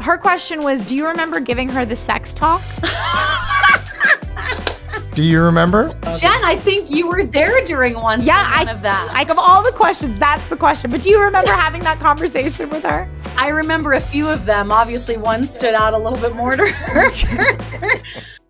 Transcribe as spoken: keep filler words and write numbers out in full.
her question was, do you remember giving her the sex talk? Do you remember? Jen, I think you were there during one, yeah, one I, of that. Like of all the questions, that's the question. But do you remember having that conversation with her? I remember a few of them. Obviously, one stood out a little bit more to her.